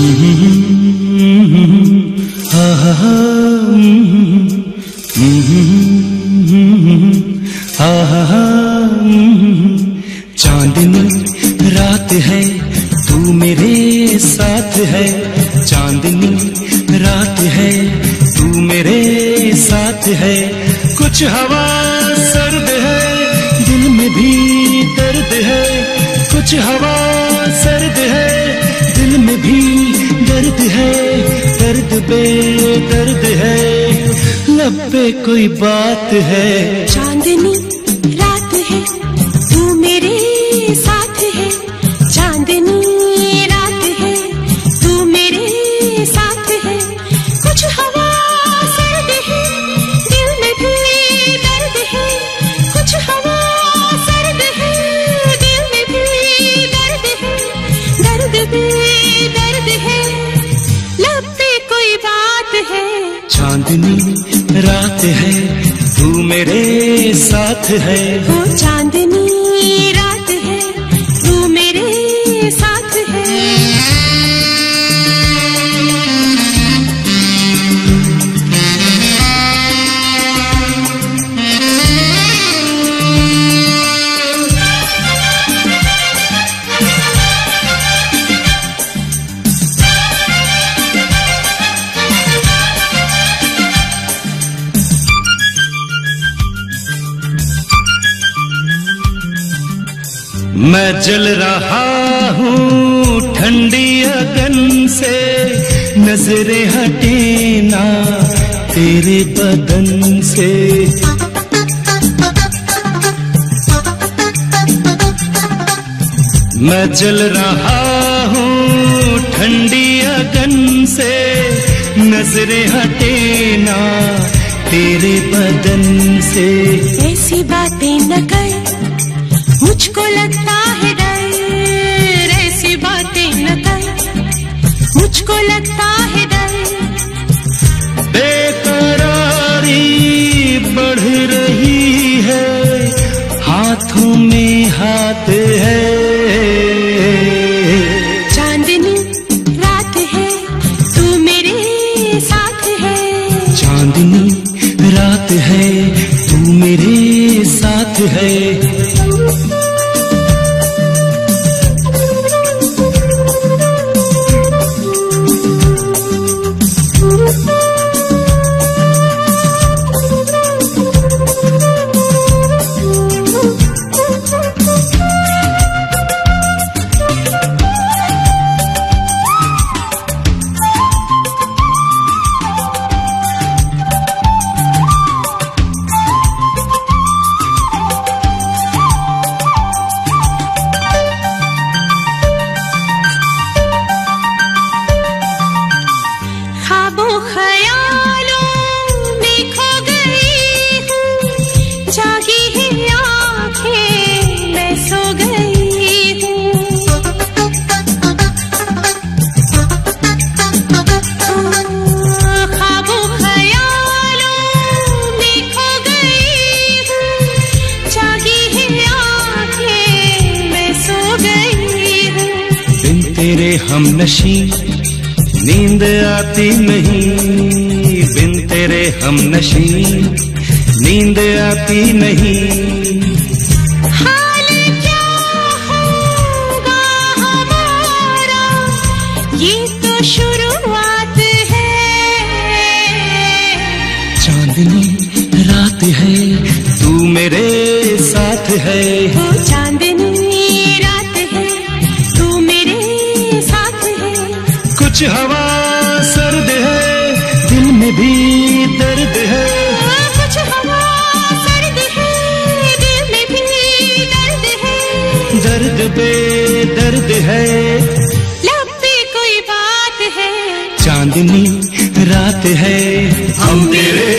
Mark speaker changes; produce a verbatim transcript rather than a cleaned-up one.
Speaker 1: चांदनी रात है तू मेरे साथ है, चांदनी रात है तू मेरे साथ है। कुछ हवा सर्द है दिल में भी दर्द है, कुछ हवा सर्द है दिल में भी दर्द है, दर्द बेदर्द है लब पे कोई बात है।
Speaker 2: चांदनी रात है तू मेरे साथ है, चांदनी रात है तू मेरे साथ है। कुछ हवा सर्द है दिल में भी दर्द है, कुछ हवा सर्द है दिल में भी दर्द है, दर्द बेदर्द है लब पे कोई बात है।
Speaker 1: चांदनी रात है तू मेरे साथ है,
Speaker 2: वो चांदनी रात है तू मेरे साथ है।
Speaker 1: मैं जल रहा हूँ ठंडी अगन से, नजरें हटे ना तेरे बदन से। मैं जल रहा हूँ ठंडी अगन से, नजरें हटे ना तेरे बदन से।
Speaker 2: ऐसी बातें न कर मुझको लगता है डर, ऐसी बातें न कर मुझको लगता है डर।
Speaker 1: बेकरारी बढ़ रही है हाथों में हाथ है।
Speaker 2: चांदनी रात है तू मेरे साथ है,
Speaker 1: चांदनी रात है तू मेरे साथ है। तेरे हम नशी नींद आती नहीं, बिन तेरे हम नशी नींद आती नहीं।
Speaker 2: हाल क्या होगा हमारा ये तो शुरुआत है।
Speaker 1: चांदनी रात है तू मेरे साथ है,
Speaker 2: वो चांदनी
Speaker 1: कुछ हवा सर्द है दिल में भी दर्द है,
Speaker 2: कुछ हवा सर्द है दिल में भी दर्द है,
Speaker 1: दर्द बेदर्द है
Speaker 2: लब पे कोई बात है।
Speaker 1: चांदनी रात है हम तेरे